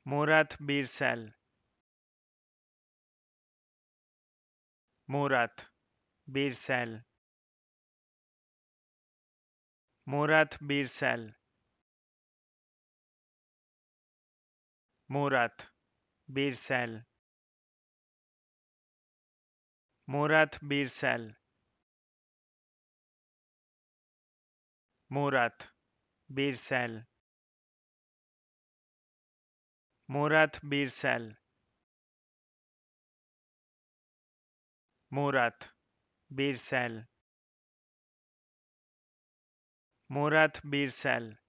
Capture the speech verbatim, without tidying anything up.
Murat Birsel, Murat Birsel, Murat Birsel, Murat Birsel, Murat Birsel, Murat Birsel, Murat Birsel, Murat Birsel, Murat Birsel,